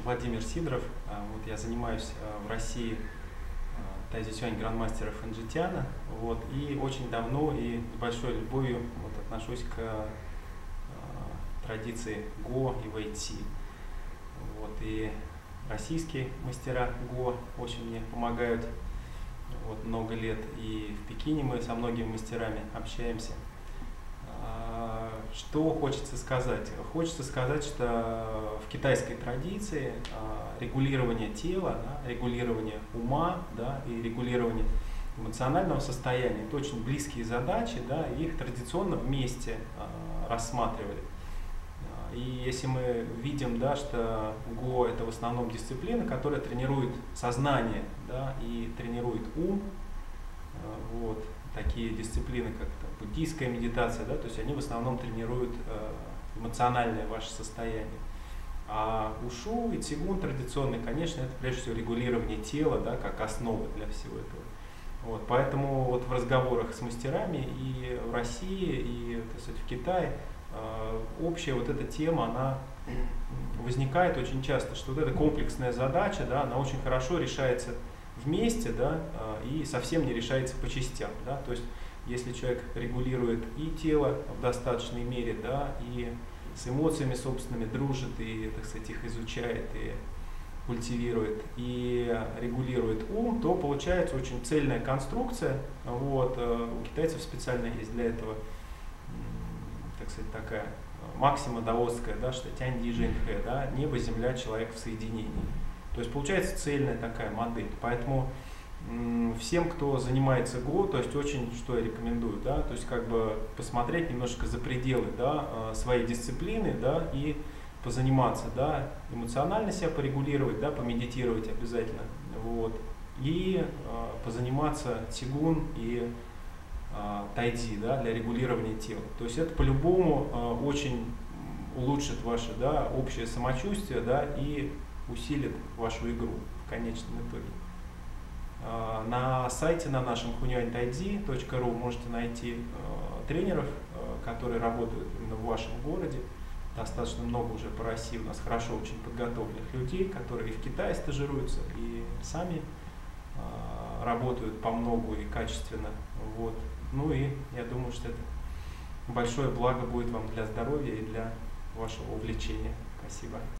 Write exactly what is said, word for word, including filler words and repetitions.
Владимир Сидоров. Вот, я занимаюсь в России тайзи-цюань грандмастеров Инжитяна. Вот, и очень давно и с большой любовью вот, отношусь к э, традиции Го и Вэй-Цзи. Вот, и российские мастера Го очень мне помогают вот, много лет. И в Пекине мы со многими мастерами общаемся. Что хочется сказать? Хочется сказать, что в китайской традиции регулирование тела, да, регулирование ума, да, и регулирование эмоционального состояния — это очень близкие задачи, да, и их традиционно вместе рассматривали. И если мы видим, да, что Го — это в основном дисциплина, которая тренирует сознание, да, и тренирует ум, вот, такие дисциплины, как там, буддийская медитация, да, то есть они в основном тренируют э, эмоциональное ваше состояние. А ушу и цигун традиционный, конечно, это прежде всего регулирование тела, да, как основа для всего этого. Вот, поэтому вот в разговорах с мастерами и в России, и, так сказать, в Китае э, общая вот эта тема, она возникает очень часто, что вот эта комплексная задача, да, она очень хорошо решается вместе, да, и совсем не решается по частям, да, то есть если человек регулирует и тело в достаточной мере, да, и с эмоциями собственными дружит, и, так сказать, их изучает, и культивирует, и регулирует ум, то получается очень цельная конструкция. Вот, у китайцев специально есть для этого, так сказать, такая максима даосская, да, что тянь ди жэнь хэ, да, небо, земля, человек в соединении. То есть получается цельная такая модель. Поэтому м, всем, кто занимается Го, то есть очень, что я рекомендую, да, то есть как бы посмотреть немножко за пределы, да, своей дисциплины, да, и позаниматься, да, эмоционально себя порегулировать, да, помедитировать обязательно, вот, и э, позаниматься цигун и э, тайцзи, да, для регулирования тела. То есть это по-любому э, очень улучшит ваше, да, общее самочувствие, да, и усилит вашу игру в конечном итоге. На сайте на нашем хуняань тайцзи точка ру можете найти тренеров, которые работают именно в вашем городе. Достаточно много уже по России у нас хорошо очень подготовленных людей, которые и в Китае стажируются, и сами работают по многу и качественно. Вот. Ну и я думаю, что это большое благо будет вам для здоровья и для вашего увлечения. Спасибо.